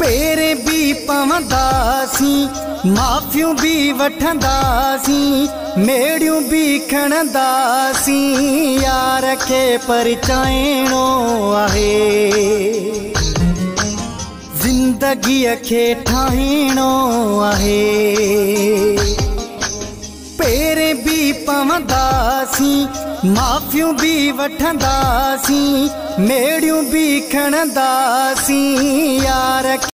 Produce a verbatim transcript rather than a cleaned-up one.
पेरे भी पवंदासी, माफ़ियूं भी वठंदासी, मेड़ियूं भी खणंदासी, यार खे परचाइणो आहे, ज़िंदगीअ खे ठाहिणो आहे। पेरे भी पवंदासी, माफ़ियूं भी वठंदासी, मेड़ियूं भी खणंदासी, यार